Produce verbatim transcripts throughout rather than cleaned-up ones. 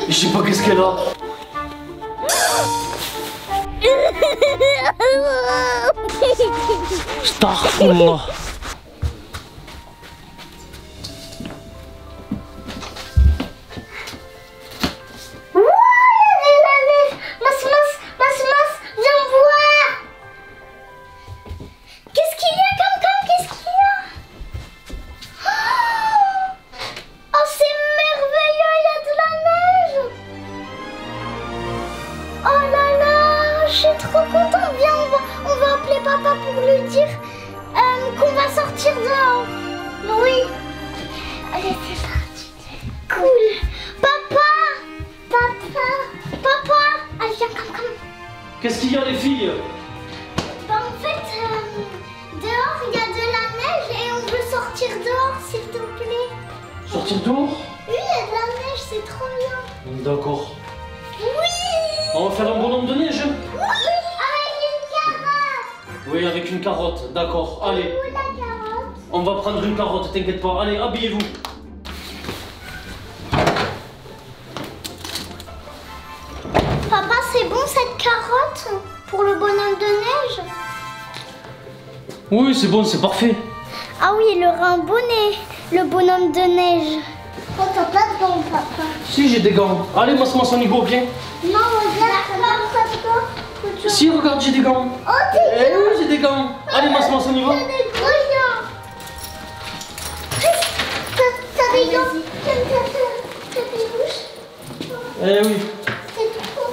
Je sais pas qu'est-ce qu'elle a. Astaghfirullah. Pour lui dire euh, qu'on va sortir dehors. Oui. Allez, c'est parti. Cool. Papa. Papa. Papa. Allez, viens, comme, comme. Qu'est-ce qu'il y a, les filles? Bah, en fait, euh, dehors, il y a de la neige et on veut sortir dehors, s'il te plaît. Sortir dehors? Oui, il y a de la neige, c'est trop bien. D'accord. Oui. On va faire un bonhomme de neige? Oui. Oui, avec une carotte, d'accord. Allez. Où la carotte? On va prendre une carotte, t'inquiète pas. Allez, habillez-vous. Papa, c'est bon cette carotte pour le bonhomme de neige? Oui, c'est bon, c'est parfait. Ah oui, il aura un bonnet, le bonhomme de neige. Oh, t'as pas de gants, papa. Si, j'ai des gants. Allez, Masma Sonigo, viens. Non, regarde, papa. Si, regarde, j'ai des gants. Oh, t'es Eh oui, j'ai des gants. Allez, Masma Sonigo. T'as des gants. T'as des gants. T'as des bouches. Eh oui. C'est trop.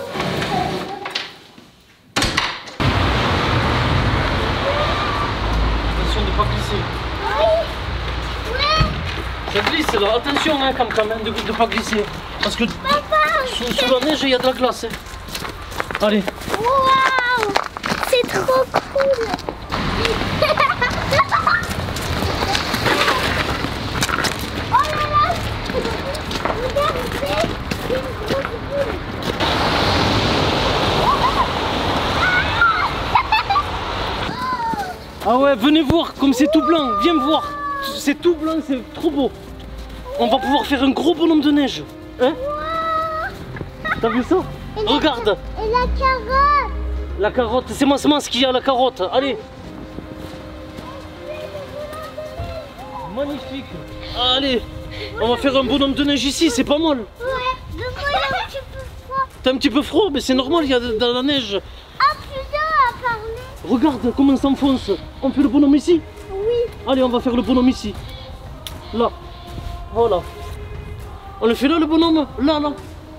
Attention de ne pas glisser. Oui. Ouais. Ça glisse là, attention hein, quand même, de ne pas glisser. Parce que Papa. sous, sous la neige, il y a de la glace. Hein. Allez. Waouh. C'est trop cool. Oh là là. Regardez. C'est une grosse boule. Ah ouais, venez voir, comme c'est tout blanc, viens me voir. C'est tout blanc, c'est trop beau. On va pouvoir faire un gros bonhomme de neige. Hein? T'as vu ça? Et Regarde. La, et la carotte. La carotte, c'est moi ce qu'il y a, la carotte. Allez. Magnifique. Allez, on va faire un bonhomme de neige ici, c'est pas mal. Ouais, de moi il est un petit peu froid. T'es un petit peu froid, mais c'est normal, il y a de, de la neige. Ah, plus d'eau à parler. Regarde comment on s'enfonce. On fait le bonhomme ici? Oui. Allez, on va faire le bonhomme ici. Là. Voilà. On le fait là, le bonhomme? Là, là.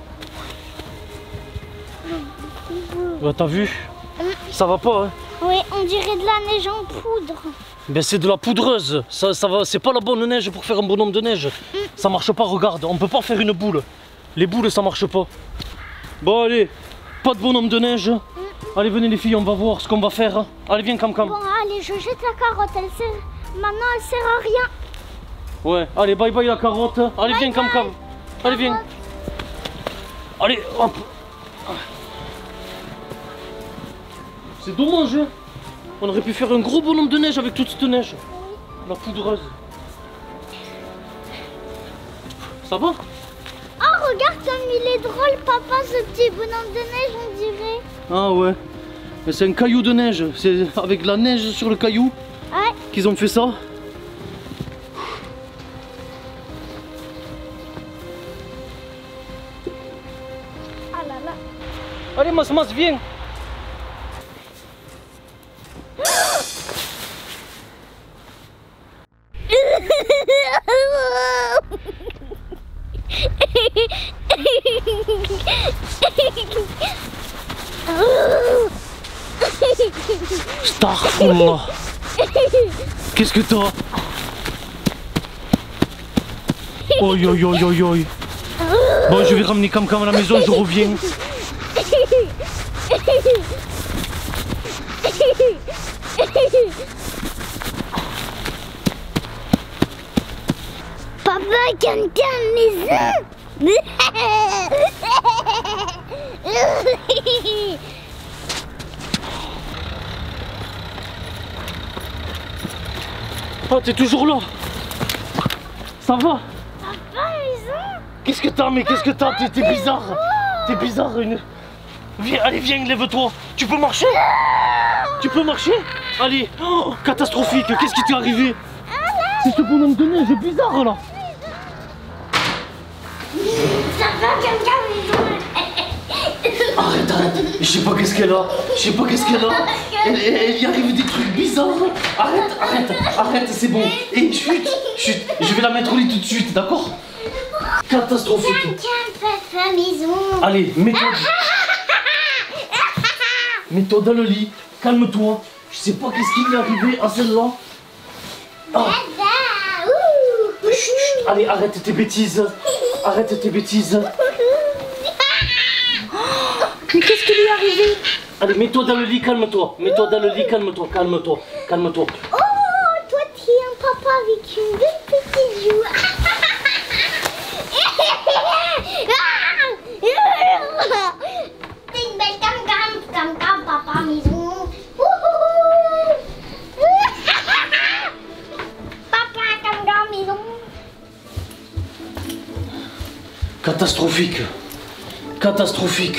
Bah, t'as vu? Ça va pas, hein? Oui, on dirait de la neige en poudre. Ben c'est de la poudreuse, ça, ça va, c'est pas la bonne neige pour faire un bonhomme de neige. Mm. Ça marche pas, regarde, on peut pas faire une boule. Les boules ça marche pas. Bon allez, pas de bonhomme de neige. Mm. Allez venez les filles, on va voir ce qu'on va faire. Allez viens Cam Cam. Bon allez, je jette la carotte, elle sert... maintenant elle sert à rien. Ouais, allez bye bye la carotte. Allez Bye viens Cam Cam. Allez viens. Allez hop. C'est dommage hein. On aurait pu faire un gros bonhomme de neige avec toute cette neige. Oui. La poudreuse. Ça va? Oh regarde comme il est drôle papa, ce petit bonhomme de neige on dirait. Ah ouais. Mais c'est un caillou de neige. C'est avec la neige sur le caillou ouais. qu'ils ont fait ça. Ah là là. Allez Mas Mas viens. Astaghfirullah. Qu'est-ce que t'as? Oi oi oi oi oi. Bon je vais ramener Cam Cam à la maison, je reviens. Papa, Cam Cam, mes œufs. Oh t'es toujours là. Ça va? Papa, mes œufs. Qu'est-ce que t'as, mais qu'est-ce que t'as? T'es bizarre. T'es bizarre. Une... Viens, allez, viens, lève-toi. Tu peux marcher? Tu peux marcher? Allez. Oh, catastrophique. Qu'est-ce qui t'est arrivé? C'est ce bonhomme de neige bizarre là. Ça va, quelqu'un. Arrête, arrête. Je sais pas qu'est-ce qu'elle a. Je sais pas qu'est-ce qu'elle a. Elle, elle, elle y arrive des trucs bizarres. Arrête, arrête, arrête, c'est bon. Et chut, chut. Je vais la mettre au lit tout de suite, d'accord? Catastrophique. Papa, maison. Allez, mets-toi. Mets-toi dans le lit. Calme-toi. Je sais pas qu'est-ce qui lui est arrivé à celle-là. Ah. Chut, chut. Allez, arrête tes bêtises. Arrête tes bêtises. Mais qu'est-ce qui lui est arrivé? Allez, mets-toi dans le lit, calme-toi. Mets-toi dans le lit, calme-toi, calme-toi, calme-toi. Oh, toi, tu es un papa avec une belle petite joue. C'est une belle cam-cam, cam-cam, papa maison. Papa, cam-cam maison. Catastrophique. Catastrophique.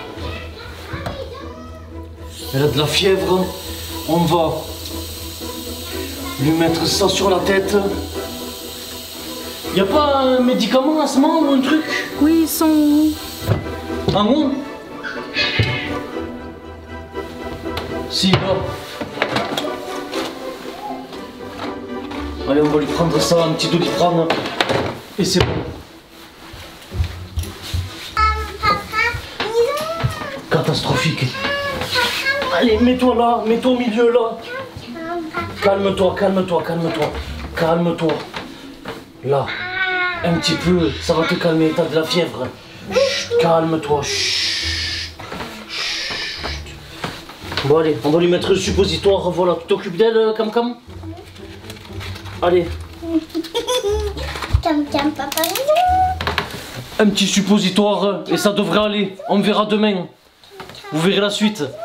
Elle a de la fièvre. On va lui mettre ça sur la tête. Y a pas un médicament à ce moment ou un truc? Oui, ils sont où? En haut? Si, là. Allez, on va lui prendre ça, un petit doliprane. Et c'est bon. Catastrophique. Allez, mets-toi là, mets-toi au milieu là. Calme-toi, calme-toi, calme-toi. Calme-toi. Là. Un petit peu, ça va te calmer, t'as de la fièvre. Chut, calme-toi. Chut. Chut. Bon allez, on va lui mettre le suppositoire, voilà. Tu t'occupes d'elle, Cam Cam? Allez. Cam Cam, papa maison. Un petit suppositoire et ça devrait aller. On verra demain. Vous verrez la suite.